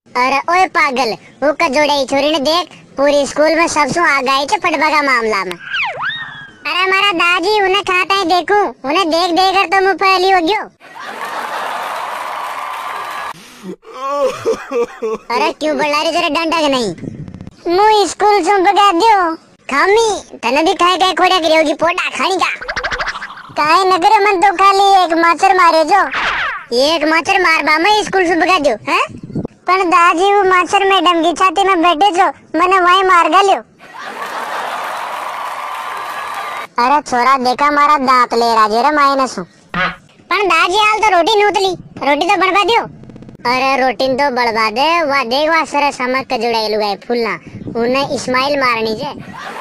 अरे ओए पागल, वो कजोड़े छोरी ने देख पूरी स्कूल में सबसे आगे आई चे फटबा का मामला में। अरे हमारा दादी उन्हें खाता है देखूं, उन्हें देख देख कर तो मुंह फैली हो गयो। अरे क्यों बड़ा रही तेरे डंडा के नहीं? मुझे स्कूल से भगा दियो। खामी तने भी खाए गए खोड़ा करी होगी पोटा खानी का। काहे नगर मन तो खाली एक माचर मारे जो। एक माचर मार बा मैं स्कूल से भगा दियो, हैं? पर दादी वो माचर मैडम की छाती में बैठे जो मैंने वहीं मार गालियो। अरे छोरा देखा मारा दांत ले राजे रे माइनस हूँ। पर दादी हाल तो रोटी नूतली, रोटी तो बनवा दियो। अरे रोटी तो बड़वा दे, वाह देख वाह सर समझ के जुड़े लुगाए फुलना, उन्हें इस्माइल मारनी जे।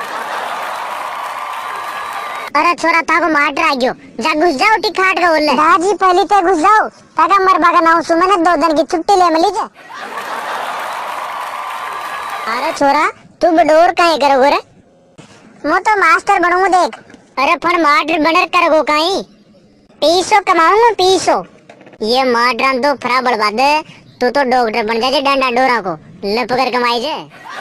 अरे छोरा ताको मार रहा गयो, जा घुस जाओ टिकाट का बोले। दादी पहली ते घुस जाओ, ताका मर भागा ना उसमें ना 2 दिन की छुट्टी ले मिली जे। अरे छोरा तू बडोर काहे करोगे रे? मैं तो मास्टर बनूंगा देख। अरे फन मास्टर बनर करोगे काहे? पीसो कमाऊंगा पीसो। ये माडरान तो फरा बड़वा दे, तू तो डॉक्टर बन जाए डंडा डोरा को लप कर कमाई जे।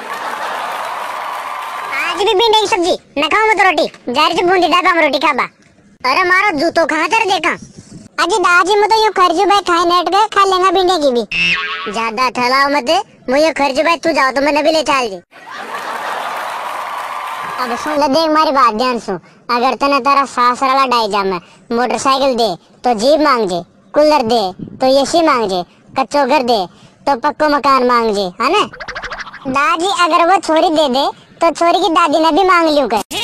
आज भी भिंडी की सब्जी न खाऊं मत रोटी, जा रही बूंदी डब्बा में रोटी खाबा। अरे मारो जूतो कहाँ तेरे देखा? अजी दादी मैं तो यूं खर्जू भाई खाए नेट गए खा लेंगा भिंडी की भी। ज्यादा ठहराओ मत, मुझे खर्जू भाई तू जाओ तो मैं भी ले चल जी। अब सुन ले देख मारी बात ध्यान सुन, अगर तने तेरा सासराला डाई जा में मोटरसाइकिल दे तो जीप मांग जे, कूलर दे तो एसी मांग जे, कच्चो घर दे तो पक्को मकान मांग जे, है ना? दादी अगर वो छोरी दे दे तो छोरी की दादी ने भी मांग लियो कर।